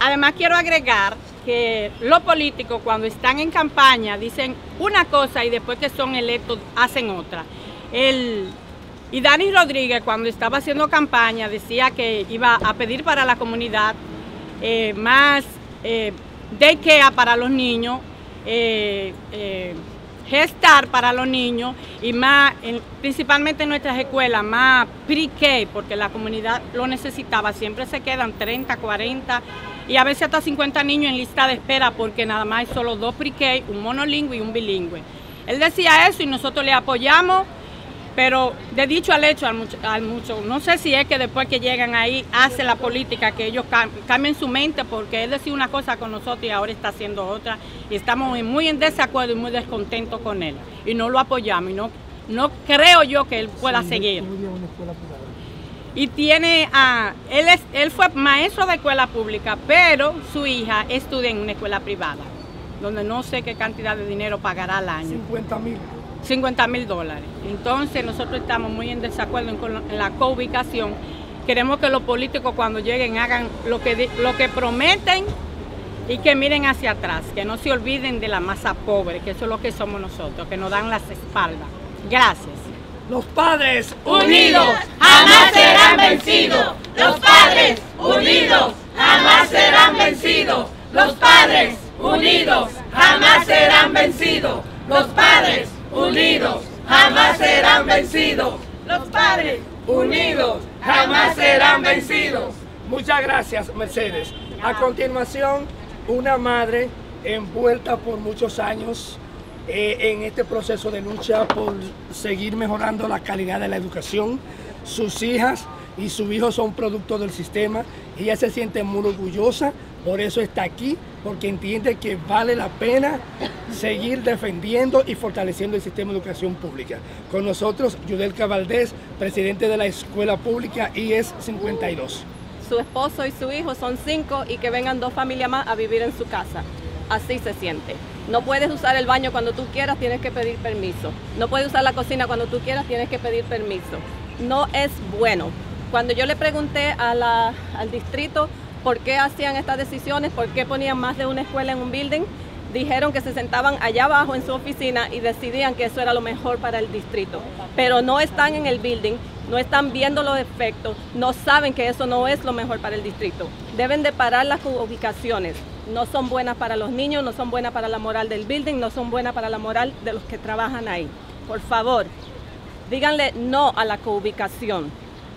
Además quiero agregar que los políticos cuando están en campaña dicen una cosa y después que son electos hacen otra. Y Dani Rodríguez cuando estaba haciendo campaña decía que iba a pedir para la comunidad más daycare para los niños, gestar para los niños y más, principalmente en nuestras escuelas, más pre-K, porque la comunidad lo necesitaba. Siempre se quedan 30, 40 y a veces hasta 50 niños en lista de espera porque nada más hay solo 2 pre-K, un monolingüe y un bilingüe. Él decía eso y nosotros le apoyamos, pero de dicho al hecho, no sé si es que después que llegan ahí hace la política que ellos cambien su mente, porque él decía una cosa con nosotros y ahora está haciendo otra y estamos muy en desacuerdo y muy descontentos con él y no lo apoyamos y no creo yo que él pueda seguir. Y tiene él fue maestro de escuela pública, pero su hija estudia en una escuela privada, donde no sé qué cantidad de dinero pagará al año. $50,000. Entonces nosotros estamos muy en desacuerdo en la coubicación. Queremos que los políticos cuando lleguen hagan lo que prometen y que miren hacia atrás, que no se olviden de la masa pobre, que eso es lo que somos nosotros, que nos dan las espaldas. Gracias. Los padres unidos jamás serán vencidos. Los padres unidos jamás serán vencidos. Los padres unidos jamás serán vencidos. Los padres unidos jamás serán vencidos. Los padres unidos jamás serán vencidos. Muchas gracias, Mercedes. A continuación, una madre envuelta por muchos años en este proceso de lucha por seguir mejorando la calidad de la educación. Sus hijas y su hijo son producto del sistema. Ella se siente muy orgullosa, por eso está aquí, porque entiende que vale la pena seguir defendiendo y fortaleciendo el sistema de educación pública. Con nosotros, Yudelka Valdés, presidente de la Escuela Pública IES 52. Su esposo y su hijo son 5 y que vengan 2 familias más a vivir en su casa. Así se siente. No puedes usar el baño cuando tú quieras, tienes que pedir permiso. No puedes usar la cocina cuando tú quieras, tienes que pedir permiso. No es bueno. Cuando yo le pregunté al distrito por qué hacían estas decisiones, por qué ponían más de una escuela en un building, dijeron que se sentaban allá abajo en su oficina y decidían que eso era lo mejor para el distrito. Pero no están en el building, no están viendo los efectos, no saben que eso no es lo mejor para el distrito. Deben de parar las ubicaciones. No son buenas para los niños, no son buenas para la moral del building, no son buenas para la moral de los que trabajan ahí. Por favor, díganle no a la coubicación.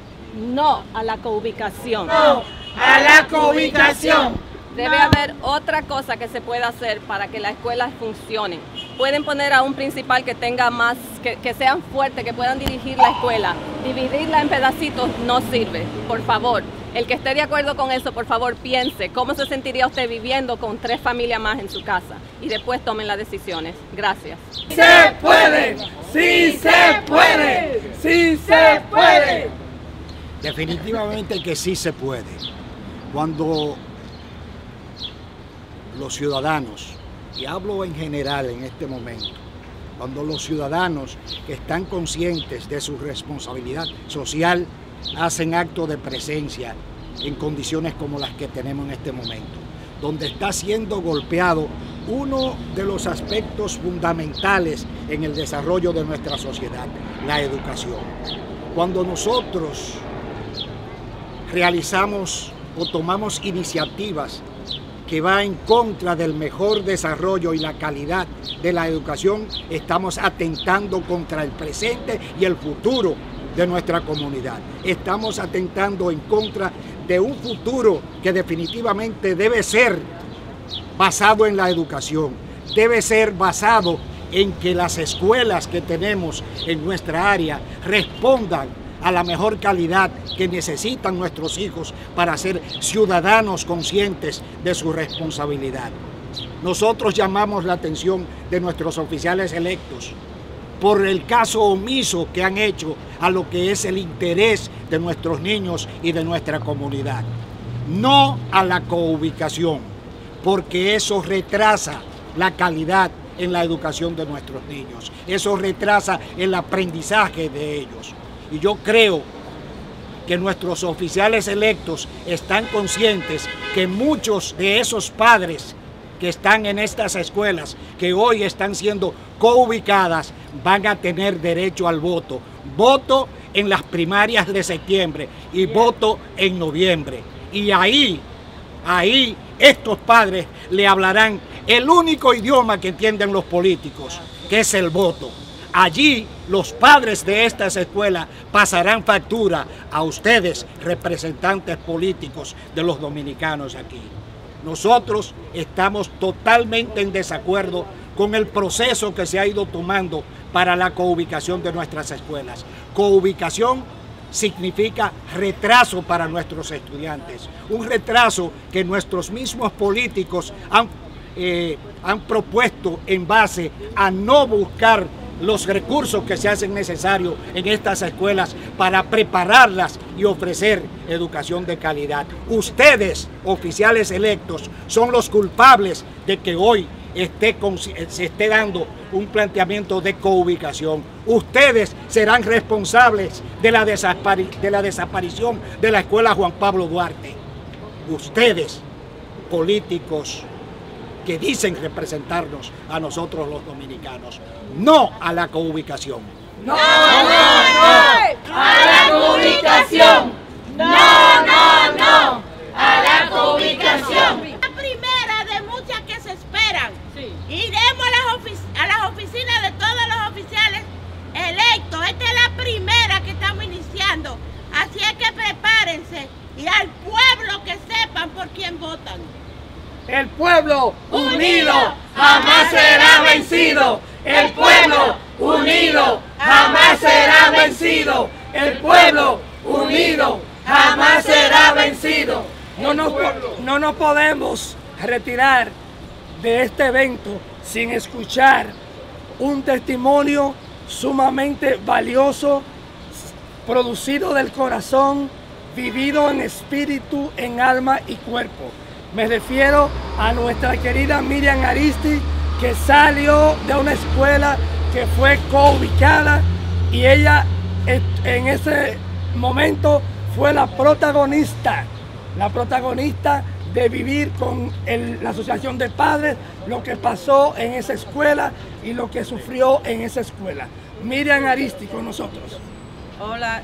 No a la coubicación. No a la coubicación. Debe haber otra cosa que se pueda hacer para que las escuelas funcionen. Pueden poner a un principal que tenga más, que sean fuertes, que puedan dirigir la escuela. Dividirla en pedacitos no sirve, por favor. El que esté de acuerdo con eso, por favor, piense cómo se sentiría usted viviendo con 3 familias más en su casa y después tomen las decisiones. Gracias. ¡Se puede! ¡Sí se puede! ¡Sí se puede! Definitivamente que sí se puede. Cuando los ciudadanos, y hablo en general en este momento, cuando los ciudadanos que están conscientes de su responsabilidad social hacen acto de presencia en condiciones como las que tenemos en este momento, donde está siendo golpeado uno de los aspectos fundamentales en el desarrollo de nuestra sociedad, la educación. Cuando nosotros realizamos o tomamos iniciativas que va en contra del mejor desarrollo y la calidad de la educación, estamos atentando contra el presente y el futuro de nuestra comunidad. Estamos atentando en contra de un futuro que definitivamente debe ser basado en la educación, debe ser basado en que las escuelas que tenemos en nuestra área respondan a la mejor calidad que necesitan nuestros hijos para ser ciudadanos conscientes de su responsabilidad. Nosotros llamamos la atención de nuestros oficiales electos por el caso omiso que han hecho a lo que es el interés de nuestros niños y de nuestra comunidad. No a la coubicación, porque eso retrasa la calidad en la educación de nuestros niños. Eso retrasa el aprendizaje de ellos. Y yo creo que nuestros oficiales electos están conscientes que muchos de esos padres que están en estas escuelas, que hoy están siendo coubicadas, van a tener derecho al voto. Voto en las primarias de septiembre y voto en noviembre. Y ahí estos padres le hablarán el único idioma que entienden los políticos, que es el voto. Allí los padres de estas escuelas pasarán factura a ustedes, representantes políticos de los dominicanos aquí. Nosotros estamos totalmente en desacuerdo con el proceso que se ha ido tomando para la coubicación de nuestras escuelas. Coubicación significa retraso para nuestros estudiantes, un retraso que nuestros mismos políticos han propuesto en base a no buscar los recursos que se hacen necesarios en estas escuelas para prepararlas y ofrecer educación de calidad. Ustedes, oficiales electos, son los culpables de que hoy se esté dando un planteamiento de coubicación. Ustedes serán responsables de la desaparición de la escuela Juan Pablo Duarte. Ustedes, políticos que dicen representarnos a nosotros los dominicanos, no a la coubicación. ¡No, no, no! ¡A la coubicación! ¡No, no, no! ¡A la coubicación! La primera de muchas que se esperan. Sí. Iremos a las oficinas de todos los oficiales electos. Esta es la primera que estamos iniciando. Así es que prepárense y al pueblo que sepan por quién votan. El pueblo unido jamás será vencido. El pueblo unido jamás será vencido. El pueblo unido jamás será vencido. No nos podemos retirar de este evento sin escuchar un testimonio sumamente valioso, producido del corazón, vivido en espíritu, en alma y cuerpo. Me refiero a nuestra querida Miriam Aristi, que salió de una escuela que fue coubicada y ella en ese momento fue la protagonista de vivir con la asociación de padres lo que pasó en esa escuela y lo que sufrió en esa escuela. Miriam Aristi con nosotros. Hola,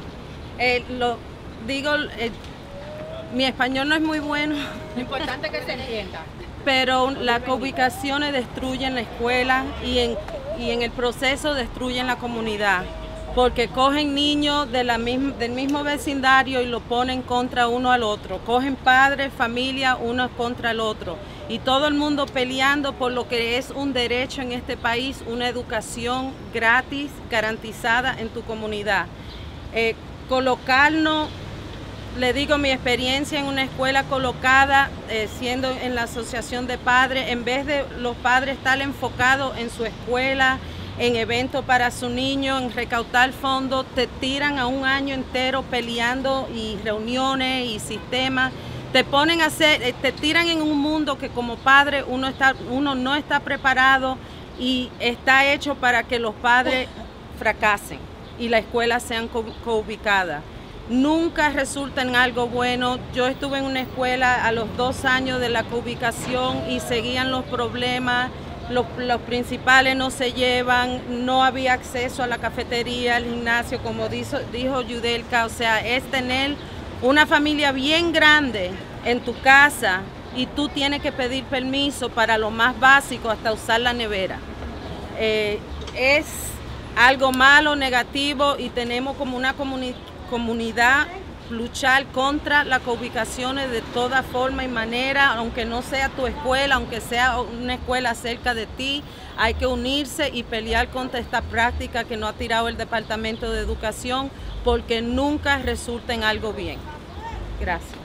mi español no es muy bueno. Lo importante es que se entienda. Pero las coubicaciones destruyen la escuela y en el proceso destruyen la comunidad, porque cogen niños del mismo vecindario y lo ponen contra uno al otro. Cogen padres, familia, uno contra el otro. Y todo el mundo peleando por lo que es un derecho en este país, una educación gratis, garantizada en tu comunidad. Colocarnos, le digo mi experiencia en una escuela colocada, siendo en la asociación de padres, en vez de los padres estar enfocados en su escuela, en eventos para su niño, en recaudar fondos, te tiran a un año entero peleando y reuniones y sistemas, te ponen a hacer, te tiran en un mundo que como padre uno no está preparado y está hecho para que los padres fracasen y la escuela sean coubicadas. Nunca resulta en algo bueno. Yo estuve en una escuela a los 2 años de la coubicación y seguían los problemas, los principales no se llevan, no había acceso a la cafetería, al gimnasio, como dijo Yudelka, o sea, es tener una familia bien grande en tu casa y tú tienes que pedir permiso para lo más básico, hasta usar la nevera. Es algo malo, negativo, y tenemos como una comunidad luchar contra las coubicaciones de toda forma y manera, aunque no sea tu escuela, aunque sea una escuela cerca de ti, hay que unirse y pelear contra esta práctica que nos ha tirado el Departamento de Educación, porque nunca resulta en algo bien. Gracias.